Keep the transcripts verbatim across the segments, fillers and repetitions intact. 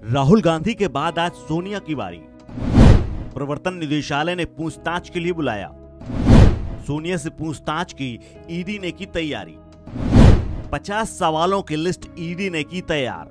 राहुल गांधी के बाद आज सोनिया की बारी। प्रवर्तन निदेशालय ने पूछताछ के लिए बुलाया। सोनिया से पूछताछ की ईडी ने की तैयारी। पचास सवालों की लिस्ट ईडी ने की तैयार।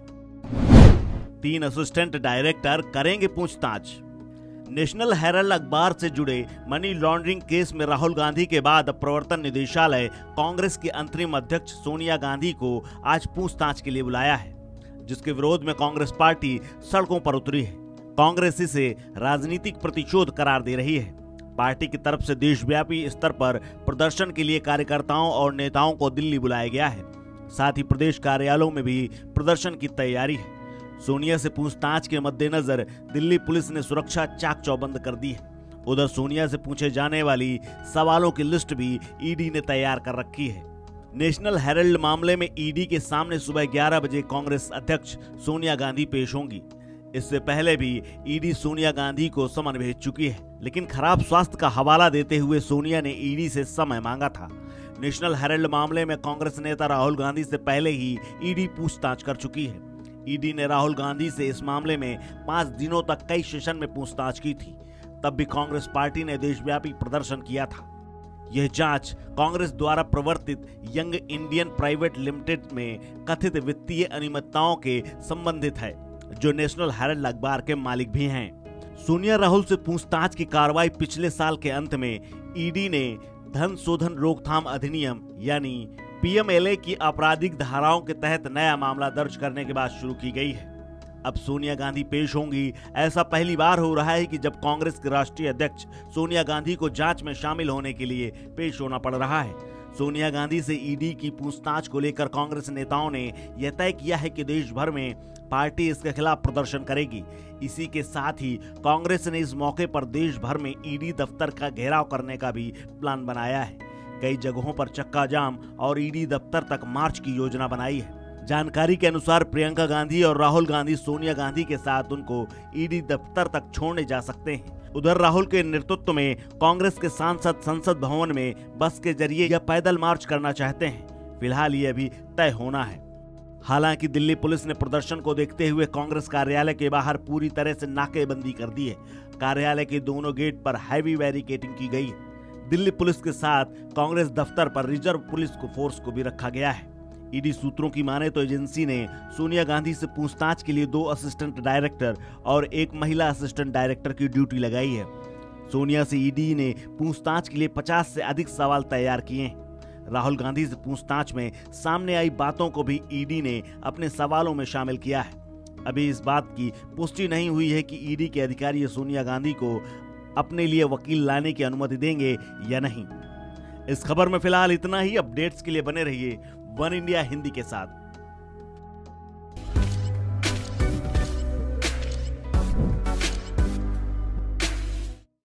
तीन असिस्टेंट डायरेक्टर करेंगे पूछताछ। नेशनल हेराल्ड अखबार से जुड़े मनी लॉन्ड्रिंग केस में राहुल गांधी के बाद प्रवर्तन निदेशालय कांग्रेस की अंतरिम अध्यक्ष सोनिया गांधी को आज पूछताछ के लिए बुलाया है, जिसके विरोध में कांग्रेस पार्टी सड़कों पर उतरी है। कांग्रेस इसे राजनीतिक प्रतिशोध करार दे रही है। पार्टी की तरफ से देशव्यापी स्तर पर प्रदर्शन के लिए कार्यकर्ताओं और नेताओं को दिल्ली बुलाया गया है। साथ ही प्रदेश कार्यालयों में भी प्रदर्शन की तैयारी है। सोनिया से पूछताछ के मद्देनजर दिल्ली पुलिस ने सुरक्षा चाक चौबंद कर दी है। उधर सोनिया से पूछे जाने वाली सवालों की लिस्ट भी ईडी ने तैयार कर रखी है। नेशनल हेराल्ड मामले में ईडी के सामने सुबह ग्यारह बजे कांग्रेस अध्यक्ष सोनिया गांधी पेश होंगी। इससे पहले भी ईडी सोनिया गांधी को समन भेज चुकी है, लेकिन खराब स्वास्थ्य का हवाला देते हुए सोनिया ने ईडी से समय मांगा था। नेशनल हेराल्ड मामले में कांग्रेस नेता राहुल गांधी से पहले ही ईडी पूछताछ कर चुकी है। ईडी ने राहुल गांधी से इस मामले में पांच दिनों तक कई सेशन में पूछताछ की थी। तब भी कांग्रेस पार्टी ने देशव्यापी प्रदर्शन किया था। यह जांच कांग्रेस द्वारा प्रवर्तित यंग इंडियन प्राइवेट लिमिटेड में कथित वित्तीय अनियमितताओं के संबंधित है, जो नेशनल हेराल्ड अखबार के मालिक भी हैं। सोनिया राहुल से पूछताछ की कार्रवाई पिछले साल के अंत में ईडी ने धन शोधन रोकथाम अधिनियम यानी पीएमएलए की आपराधिक धाराओं के तहत नया मामला दर्ज करने के बाद शुरू की गई है। अब सोनिया गांधी पेश होंगी। ऐसा पहली बार हो रहा है कि जब कांग्रेस के राष्ट्रीय अध्यक्ष सोनिया गांधी को जांच में शामिल होने के लिए पेश होना पड़ रहा है। सोनिया गांधी से ईडी की पूछताछ को लेकर कांग्रेस नेताओं ने यह तय किया है कि देश भर में पार्टी इसके खिलाफ प्रदर्शन करेगी। इसी के साथ ही कांग्रेस ने इस मौके पर देश भर में ईडी दफ्तर का घेराव करने का भी प्लान बनाया है। कई जगहों पर चक्का जाम और ईडी दफ्तर तक मार्च की योजना बनाई है। जानकारी के अनुसार प्रियंका गांधी और राहुल गांधी सोनिया गांधी के साथ उनको ईडी दफ्तर तक छोड़ने जा सकते हैं। उधर राहुल के नेतृत्व में कांग्रेस के सांसद संसद भवन में बस के जरिए या पैदल मार्च करना चाहते हैं। फिलहाल ये अभी तय होना है। हालांकि दिल्ली पुलिस ने प्रदर्शन को देखते हुए कांग्रेस कार्यालय के बाहर पूरी तरह से नाकेबंदी कर दी है। कार्यालय के दोनों गेट पर हैवी बैरिकेडिंग की गई है। दिल्ली पुलिस के साथ कांग्रेस दफ्तर पर रिजर्व पुलिस को फोर्स को भी रखा गया है। ईडी सूत्रों की माने तो एजेंसी ने सोनिया गांधी से पूछताछ के लिए दो असिस्टेंट डायरेक्टर और एक महिला असिस्टेंट डायरेक्टर की ड्यूटी लगाई है। सोनिया से ईडी ने पूछताछ के लिए पचास से अधिक सवाल तैयार किए हैं। राहुल गांधी से पूछताछ में सामने आई बातों को भी ईडी ने अपने सवालों में शामिल किया है। अभी इस बात की पुष्टि नहीं हुई है कि ईडी के अधिकारी सोनिया गांधी को अपने लिए वकील लाने की अनुमति देंगे या नहीं। इस खबर में फिलहाल इतना ही। अपडेट्स के लिए बने रहिए वन इंडिया हिंदी के साथ।